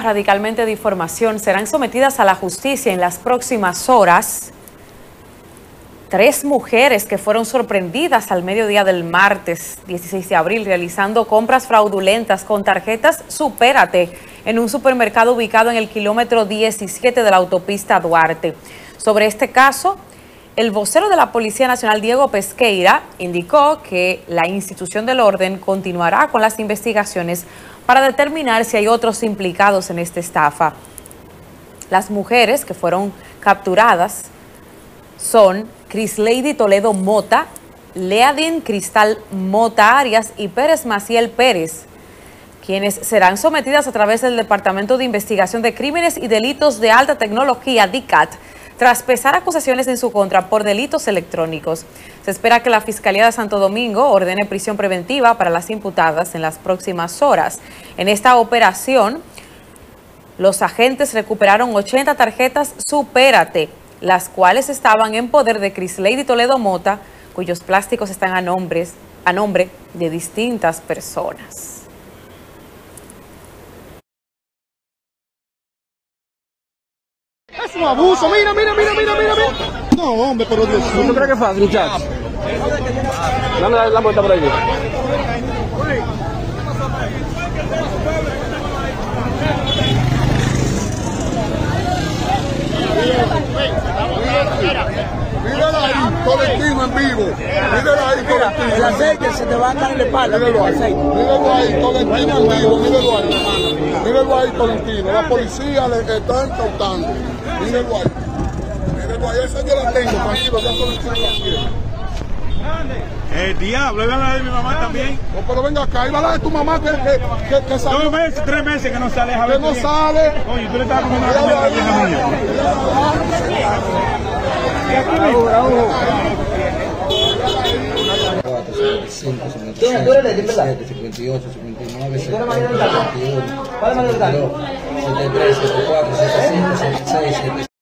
radicalmente de información. Serán sometidas a la justicia en las próximas horas 3 mujeres que fueron sorprendidas al mediodía del martes 16 de abril realizando compras fraudulentas con tarjetas Supérate en un supermercado ubicado en el kilómetro 17 de la autopista Duarte. Sobre este caso, el vocero de la Policía Nacional, Diego Pesqueira, indicó que la institución del orden continuará con las investigaciones para determinar si hay otros implicados en esta estafa. Las mujeres que fueron capturadas son Crislady Toledo Mota, Leadin Cristal Mota Arias y Pérez Maciel Pérez, quienes serán sometidas a través del Departamento de Investigación de Crímenes y Delitos de Alta Tecnología, DICAT, tras pesar acusaciones en su contra por delitos electrónicos. Se espera que la Fiscalía de Santo Domingo ordene prisión preventiva para las imputadas en las próximas horas. En esta operación, los agentes recuperaron 80 tarjetas Supérate, las cuales estaban en poder de Crislady Toledo Mota, cuyos plásticos están a nombre de distintas personas. Es un abuso, mira. No, hombre, pero Dios mío. ¿Tú crees que es fácil, muchachos? Dame la vuelta por ahí. Mírala ahí, Tolentino en vivo. Mírala ahí, Tolentino. El aceite se te va a dar en la espalda. Míralo ahí, Tolentino en vivo. Míralo ahí, Tolentino. La policía le está incautando. Míralo ahí. Esa yo la tengo, tranquilo, ya Tolentino la tiene. El diablo, es la de mi mamá también. No, pero venga acá, ahí va la de tu mamá que salió. 2 meses, 3 meses que no sale. A ver, Que no sale. Oye, tú le estás comiendo la comida a la vieja mía. ¿Tú eres de aquí, verdad? 58, 59, 71, 72, 73, 74, 75, 76,